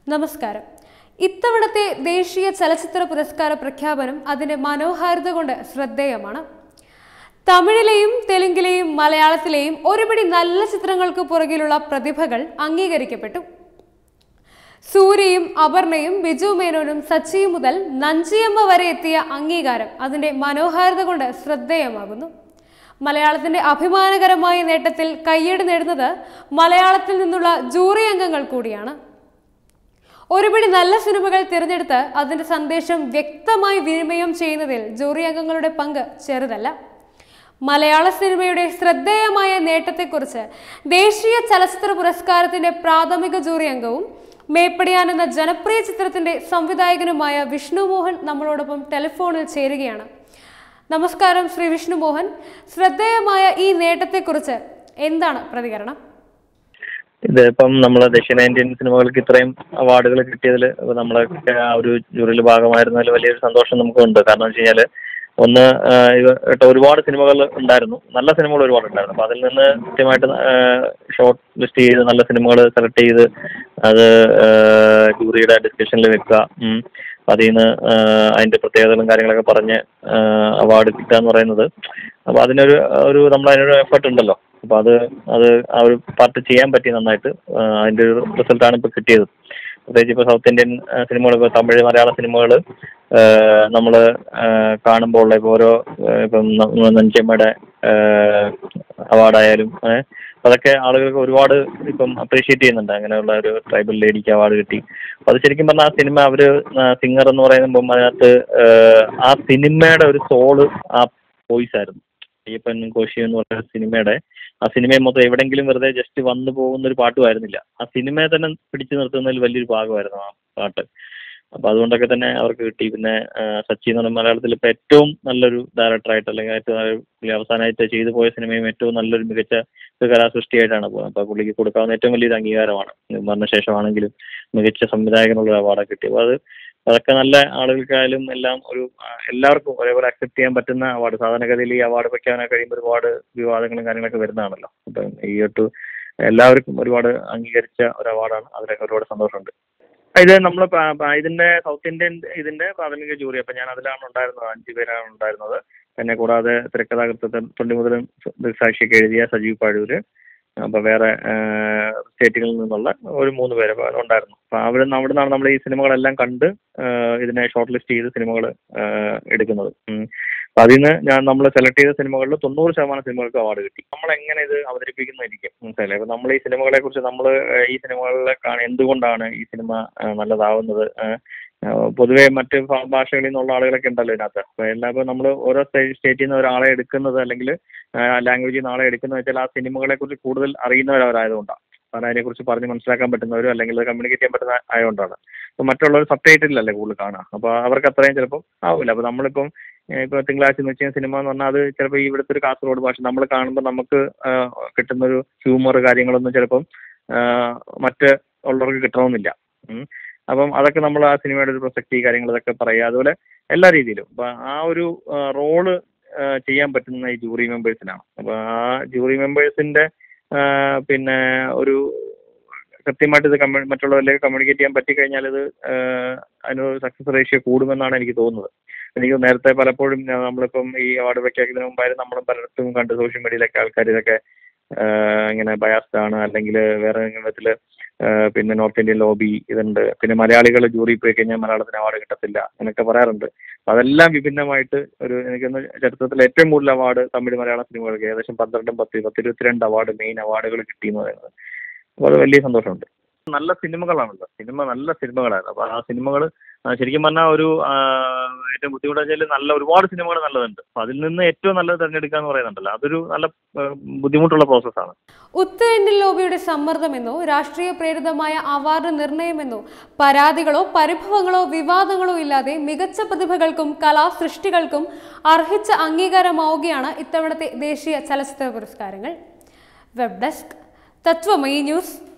നമസ്കാരം. ഇത്തവണത്തെ ദേശീയ ചലച്ചിത്ര പുരസ്കാര പ്രഖ്യാപനം അതിന്റെ മനോഹാരിത കൊണ്ട് ശ്രദ്ധേയമാണ്. തമിഴിലെയും തെലുങ്കിലെയും മലയാളത്തിലെയും ഒരുപിടി നല്ല ചിത്രങ്ങൾക്ക് പുറകിലുള്ള പ്രതിഭകൾ അംഗീകരിക്കപ്പെട്ടു. സൂര്യയും അപർണയും ബിജു മേനോനും സച്ചിയും മുതൽ നഞ്ചിയമ്മ വരെ എത്തിയ അംഗീകാരം അതിന്റെ മനോഹാരിത കൊണ്ട് ശ്രദ്ധേയമാകുന്നു. മലയാളത്തിന്റെ അഭിമാനകരമായ നേട്ടത്തിൽ കയ്യടി നേടുന്നത് മലയാളത്തിൽ നിന്നുള്ള ജൂറി അംഗങ്ങൾ കൂടിയാണ്. ഒരുപിടി നല്ല സിനിമകൾ തിരഞ്ഞെടുത്ത് അതിന്റെ സന്ദേശം വ്യക്തമായി വിനിമയം ചെയ്യുന്നതിൽ ജൂറി അംഗങ്ങളുടെ പങ്ക് ചെറുതല്ല. മലയാള സിനിമയുടെ ശ്രദ്ധേയമായ നേട്ടത്തെക്കുറിച്ച് ദേശീയ ചലച്ചിത്ര പുരസ്കാരത്തിന്റെ പ്രാഥമിക ജൂറി അംഗവും മേപ്പടിയാൻ എന്ന ജനപ്രിയ ചിത്രത്തിന്റെ സംവിധായകനുമായ വിഷ്ണു മോഹൻ നമ്മളോടൊപ്പം ടെലിഫോണിൽ ചേരുകയാണ്. നമസ്കാരം ശ്രീ വിഷ്ണു മോഹൻ. ശ്രദ്ധേയമായ ഈ നേട്ടത്തെക്കുറിച്ച് എന്താണ് പ്രതികരണം? ഇതിപ്പം നമ്മള് ദക്ഷിണേന്ത്യൻ സിനിമകൾക്ക് ഇത്രയും അവാർഡുകൾ കിട്ടിയതിൽ നമ്മളൊക്കെ ആ ഒരു ജൂറിയിൽ ഭാഗമായിരുന്നതിൽ വലിയൊരു സന്തോഷം നമുക്കുണ്ട്. കാരണം വെച്ച് കഴിഞ്ഞാല് ഒന്ന് ഒരുപാട് സിനിമകൾ ഉണ്ടായിരുന്നു, നല്ല സിനിമകൾ ഒരുപാട് ഉണ്ടായിരുന്നു. അപ്പൊ അതിൽ നിന്ന് കൃത്യമായിട്ട് ഷോർട്ട് ലിസ്റ്റ് ചെയ്ത് നല്ല സിനിമകൾ സെലക്ട് ചെയ്ത് അത് ജൂറിയുടെ ഡിസ്കഷനിൽ വെക്കുക, അതിൽ നിന്ന് അതിന്റെ പ്രത്യേകതകളും കാര്യങ്ങളൊക്കെ പറഞ്ഞ് അവാർഡ് കിട്ടുക എന്ന് പറയുന്നത്, അപ്പൊ അതിനൊരു നമ്മളതിനൊരു എഫർട്ട് ഉണ്ടല്ലോ. അപ്പൊ അത് ആ ഒരു പാർട്ട് ചെയ്യാൻ പറ്റി നന്നായിട്ട്. അതിന്റെ ഒരു റിസൾട്ടാണ് ഇപ്പൊ കിട്ടിയത്. പ്രത്യേകിച്ച് ഇപ്പൊ സൗത്ത് ഇന്ത്യൻ സിനിമകൾ, ഇപ്പൊ തമിഴ് മലയാള സിനിമകൾ നമ്മള് കാണുമ്പോൾ ഇപ്പൊ ഇപ്പം നഞ്ചിയമ്മയുടെ അവാർഡായാലും അതൊക്കെ ആളുകൾക്ക് ഒരുപാട് ഇപ്പം അപ്രീഷിയേറ്റ് ചെയ്യുന്നുണ്ട്. അങ്ങനെയുള്ള ഒരു ട്രൈബൽ ലേഡിക്ക് അവാർഡ് കിട്ടി. അപ്പൊ അത് ശരിക്കും പറഞ്ഞാൽ ആ സിനിമ സിംഗർ എന്ന് പറയുമ്പോൾ അതിനകത്ത് ആ സിനിമയുടെ ഒരു സോള് ആ വോയിസ് ആയിരുന്നു. അയ്യപ്പൻ കോശി എന്ന് പറയുന്ന ആ സിനിമയെ മൊത്തം എവിടെയെങ്കിലും വെറുതെ ജസ്റ്റ് വന്നു പോകുന്ന ഒരു പാട്ടുമായിരുന്നില്ല. ആ സിനിമയെ തന്നെ പിടിച്ചു നിർത്തുന്നതിൽ വലിയൊരു ഭാഗമായിരുന്നു ആ പാട്ട്. അപ്പൊ അതുകൊണ്ടൊക്കെ തന്നെ അവർക്ക് കിട്ടി. പിന്നെ സച്ചി എന്ന് പറഞ്ഞ മലയാളത്തിൽ ഇപ്പൊ ഏറ്റവും നല്ലൊരു ഡയറക്ടറായിട്ട്, അല്ലെങ്കിൽ അവസാനമായിട്ട് ചെയ്തു പോയ സിനിമയും ഏറ്റവും നല്ലൊരു മികച്ച ഒരു കലാസൃഷ്ടിയായിട്ടാണ് പോകുന്നത്. അപ്പൊ പുള്ളിക്ക് കൊടുക്കാവുന്ന ഏറ്റവും വലിയൊരു അംഗീകാരമാണ്. മരണശേഷമാണെങ്കിലും മികച്ച സംവിധായകനുള്ള അവാർഡൊക്കെ കിട്ടി. അപ്പൊ അതൊക്കെ നല്ല ആളുകൾക്കായാലും എല്ലാം എല്ലാവർക്കും ഒരേപോലെ അക്സെപ്റ്റ് ചെയ്യാൻ പറ്റുന്ന അവാർഡ്. സാധാരണഗതിയിൽ ഈ അവാർഡ് വയ്ക്കാനൊക്കെ കഴിയുമ്പോൾ ഒരുപാട് വിവാദങ്ങളും കാര്യങ്ങളൊക്കെ വരുന്നതാണല്ലോ. അപ്പം എല്ലാവർക്കും ഒരുപാട് അംഗീകരിച്ച ഒരു അവാർഡാണ്. അതിലൊക്കെ ഒരുപാട് സന്തോഷമുണ്ട്. ഇത് നമ്മൾ ഇതിന്റെ സൗത്ത് ഇന്ത്യൻ ഇതിന്റെ പ്രാഥമിക ജൂറി. അപ്പൊ ഞാൻ അതിലാണ് ഉണ്ടായിരുന്നത്. 5 പേരാണ് ഉണ്ടായിരുന്നത്. എന്നെ കൂടാതെ തിരക്കഥാകൃത്ത് തൊണ്ടിമുതലും ദൃക്സാക്ഷിയൊക്കെ എഴുതിയ സജീവ് പാഴൂര്, അപ്പൊ വേറെ സ്റ്റേറ്റുകളിൽ നിന്നുള്ള ഒരു 3 പേര് ഉണ്ടായിരുന്നു. അപ്പൊ അവിടെ നിന്നാണ് നമ്മൾ ഈ സിനിമകളെല്ലാം കണ്ട് ഇതിനെ ഷോർട്ട് ലിസ്റ്റ് ചെയ്ത് സിനിമകൾ എടുക്കുന്നത്. അപ്പൊ അതിൽ നിന്ന് നമ്മൾ സെലക്ട് ചെയ്ത സിനിമകളിൽ 90% സിനിമകൾക്ക് അവാർഡ് കിട്ടി. നമ്മൾ എങ്ങനെ ഇത് അവതരിപ്പിക്കുന്നതായിരിക്കും മനസ്സിലായി. അപ്പൊ നമ്മൾ ഈ സിനിമകളെ കുറിച്ച് ഈ സിനിമകളിലെ എന്തുകൊണ്ടാണ് ഈ സിനിമ നല്ലതാവുന്നത്, പൊതുവെ മറ്റ് ഭാഷകളിൽ നിന്നുള്ള ആളുകളൊക്കെ ഉണ്ടല്ലോ ഇതിനകത്ത്. അപ്പൊ എല്ലാവരും നമ്മൾ ഓരോ സ്റ്റേറ്റിൽ നിന്ന് ഒരാളെ എടുക്കുന്നത്, അല്ലെങ്കിൽ ലാംഗ്വേജിൽ നിന്ന് ആളെ എടുക്കുന്നത് വെച്ചാൽ ആ സിനിമകളെ കുറിച്ച് കൂടുതൽ അറിയുന്നവരായതുകൊണ്ടാണ്. കാരണം അതിനെക്കുറിച്ച് പറഞ്ഞ് മനസ്സിലാക്കാൻ പറ്റുന്നവരും അല്ലെങ്കിൽ കമ്മ്യൂണിക്കേറ്റ് ചെയ്യാൻ പറ്റുന്ന ആയതുകൊണ്ടാണ്. അപ്പൊ മറ്റുള്ളവർ സബ് ടൈറ്റിലല്ലേ കൂടുതൽ കാണുക. അപ്പൊ അവർക്ക് അത്രയും ചിലപ്പോൾ ആവില്ല. അപ്പൊ നമ്മളിപ്പം ഇപ്പൊ തിങ്കളാഴ്ച എന്ന് വെച്ചാൽ സിനിമ എന്ന് പറഞ്ഞാൽ അത് ചിലപ്പോൾ ഇവിടുത്തെ ഒരു കാസർഗോഡ് ഭാഷ നമ്മൾ കാണുമ്പോൾ നമുക്ക് കിട്ടുന്നൊരു ഹ്യൂമർ കാര്യങ്ങളൊന്നും ചിലപ്പം മറ്റ് ഉള്ളവർക്ക് കിട്ടണമെന്നില്ല. അപ്പം അതൊക്കെ നമ്മൾ ആ സിനിമയുടെ ഒരു പ്രസക്തി കാര്യങ്ങൾ ഇതൊക്കെ പറയുക. അതുപോലെ എല്ലാ രീതിയിലും അപ്പൊ ആ ഒരു റോള് ചെയ്യാൻ പറ്റുന്ന ഈ ജൂറി മെമ്പേഴ്സിനാണ്. അപ്പൊ ആ ജൂറി മെമ്പേഴ്സിന്റെ പിന്നെ ഒരു കൃത്യമായിട്ട് ഇത് മറ്റുള്ളവരിലേക്ക് കമ്മ്യൂണിക്കേറ്റ് ചെയ്യാൻ പറ്റിക്കഴിഞ്ഞാൽ ഇത് അതിനൊരു സക്സസ് റേഷ്യോ കൂടുമെന്നാണ് എനിക്ക് തോന്നുന്നത്. എനിക്ക് നേരത്തെ പലപ്പോഴും നമ്മളിപ്പം ഈ അവാർഡ് പ്രഖ്യാപിക്കുന്നതിന് മുമ്പായിരുന്നു നമ്മളും പലയിടത്തും കണ്ട് സോഷ്യൽ മീഡിയയിലൊക്കെ ആൾക്കാർ ഇതൊക്കെ ഇങ്ങനെ ബയാസ്ഡ് ആണ്, അല്ലെങ്കിൽ വേറെ വിധത്തില് പിന്നെ നോർത്ത് ഇന്ത്യൻ ലോബി ഇതുണ്ട്, പിന്നെ മലയാളികൾ ജൂറി പോയി കഴിഞ്ഞാൽ മലയാളത്തിന് അവാർഡ് കിട്ടത്തില്ല എന്നൊക്കെ പറയാറുണ്ട്. അതെല്ലാം വിഭിന്നമായിട്ട് എനിക്കൊന്ന് ചരിത്രത്തിൽ ഏറ്റവും കൂടുതൽ അവാർഡ് തമിഴ് മലയാള സിനിമകൾക്ക് ഏകദേശം 12, 10, 22 അവാർഡ് മെയിൻ അവാർഡുകൾ കിട്ടിയെന്ന് പറയുന്നത്. അപ്പോൾ അത് വലിയ സന്തോഷമുണ്ട്. നല്ല സിനിമകളാണല്ലോ, നല്ല സിനിമകളായിരുന്നു. അപ്പൊ ആ സിനിമകൾ ശരിക്കും പറഞ്ഞാൽ ഏറ്റവും ബുദ്ധിമുട്ടെന്ന് വെച്ചാൽ ഒരുപാട് സിനിമകൾ നല്ലതുണ്ട്. അപ്പൊ അതിൽ നിന്ന് ഏറ്റവും നല്ലത് തിരഞ്ഞെടുക്കുക എന്ന് പറയുന്നുണ്ടല്ലോ, അതൊരു നല്ല ബുദ്ധിമുട്ടുള്ള പ്രോസസ്സാണ്. ഉത്തരേന്ത്യൻ ലോബിയുടെ സമ്മർദ്ദമെന്നോ രാഷ്ട്രീയ പ്രേരിതമായ അവാർഡ് നിർണയമെന്നോ പരാതികളോ പരിഭവങ്ങളോ വിവാദങ്ങളോ ഇല്ലാതെ മികച്ച പ്രതിഭകൾക്കും കലാസൃഷ്ടികൾക്കും അർഹിച്ച അംഗീകാരമാവുകയാണ് ഇത്തവണത്തെ ദേശീയ ചലച്ചിത്ര പുരസ്കാരങ്ങൾ. Web desk, Tatwamayi news.